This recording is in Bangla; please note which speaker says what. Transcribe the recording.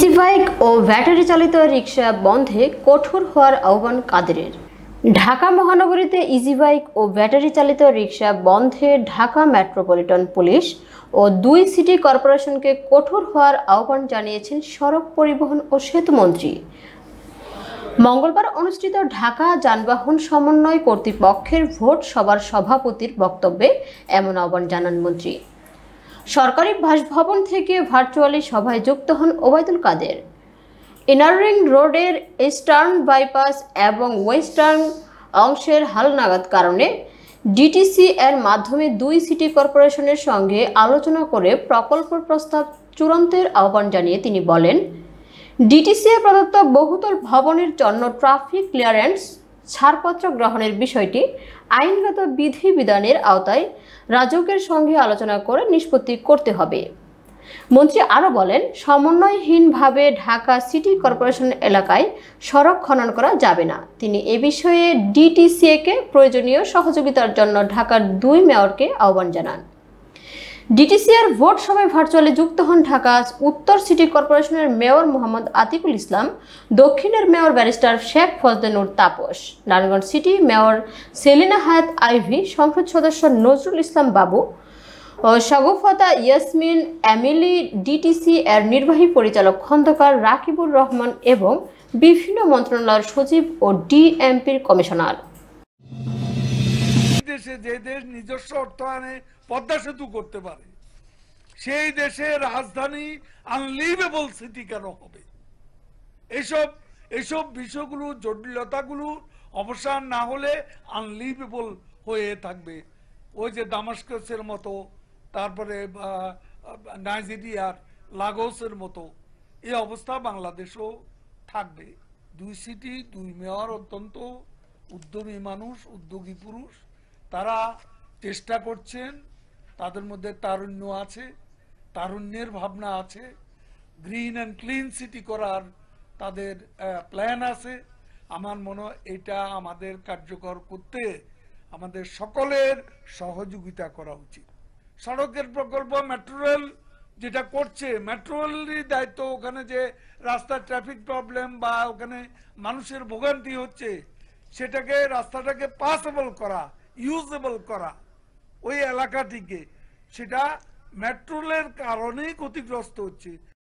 Speaker 1: ইজি বাইক ও ব্যাটারি চালিত রিকশা বন্ধে কঠোর হওয়ার আহ্বান কাদেরের। ঢাকা মহানগরীতে ইজি বাইক ও ব্যাটারি চালিত রিকশা বন্ধে ঢাকা মেট্রোপলিটন পুলিশ ও ২ সিটি কর্পোরেশনকে কঠোর হওয়ার আহ্বান জানিয়েছেন সড়ক পরিবহন ও সেতু মন্ত্রী। মঙ্গলবার অনুষ্ঠিত ঢাকা যানবাহন সমন্বয় কর্তৃপক্ষের ভোট সভার সভাপতির বক্তব্যে এমন আহ্বান জানান মন্ত্রী। সরকারি বাসভবন থেকে ভার্চুয়ালি সভায় যুক্ত হন ওবায়দুল কাদের। ইনার রিং রোডের ইস্টার্ন বাইপাস এবং ওয়েস্টার্ন অংশের হালনাগাদ কারণে ডিটিসি এর মাধ্যমে ২ সিটি কর্পোরেশনের সঙ্গে আলোচনা করে প্রকল্প প্রস্তাব চূড়ান্তের আহ্বান জানিয়ে তিনি বলেন, ডিটিসি এ প্রদত্ত বহুতল ভবনের জন্য ট্রাফিক ক্লিয়ারেন্স ছাড়পত্র গ্রহণের বিষয়টি আইনগত বিধিবিধানের আওতায় রাজউকের সঙ্গে আলোচনা করে নিষ্পত্তি করতে হবে। মন্ত্রী আরও বলেন, সমন্বয়হীনভাবে ঢাকা সিটি কর্পোরেশন এলাকায় সড়ক খনন করা যাবে না। তিনি এ বিষয়ে ডিটিসিএকে প্রয়োজনীয় সহযোগিতার জন্য ঢাকার ২ মেয়রকে আহ্বান জানান। ডিটিসিআর ভোট সভায় ভার্চুয়ালি যুক্ত হন ঢাকা উত্তর সিটি কর্পোরেশনের মেয়র মোহাম্মদ আতিকুল ইসলাম, দক্ষিণের mayor barrister Sheikh Fazle Noor Taposh, Narayanganj city mayor Selina Hayat Ivy, সংসদ সদস্য নজরুল ইসলাম বাবু ও শাগুফতা ইয়াসমিন এমিলি, ডিটিসি এর নির্বাহী পরিচালক খন্দকার রাকিবুর রহমান এবং বিভিন্ন মন্ত্রণালয়ের সচিব ও ডিএমপির কমিশনার।
Speaker 2: দেশে যে দেশ নিজস্ব অর্থায়নে পদ্মা সেতু করতে পারে, সেই দেশের রাজধানী আনলিভেবল সিটি কেন হবে? এইসব বিষয়গুলো, জটিলতাগুলো অবসান না হলে আনলিভেবল হয়ে থাকবে। ওই যে দামাস্কাসের মতো, তারপরে নাইজেরিয়ার লাগোসের মতো এই অবস্থা বাংলাদেশও থাকবে। ২ সিটি ২ মেয়র অত্যন্ত উদ্যমী মানুষ, উদ্যোগী পুরুষ। তারা চেষ্টা করছেন, তাদের মধ্যে তারুণ্য আছে, তারুণ্যের ভাবনা আছে, গ্রিন অ্যান্ড ক্লিন সিটি করার তাদের প্ল্যান আছে। আমার মনে হয় এটা আমাদের কার্যকর করতে আমাদের সকলের সহযোগিতা করা উচিত। সড়কের প্রকল্প মেট্রো রেল যেটা করছে, মেট্রো রেলেরই দায়িত্ব ওখানে যে রাস্তার ট্রাফিক প্রবলেম বা ওখানে মানুষের ভোগান্তি হচ্ছে সেটাকে, রাস্তাটাকে পাসেবল করা, ইউজেবল করা ওই এলাকাটিকে, সেটা মেট্রো রেলের কারণেই ক্ষতিগ্রস্ত হচ্ছে।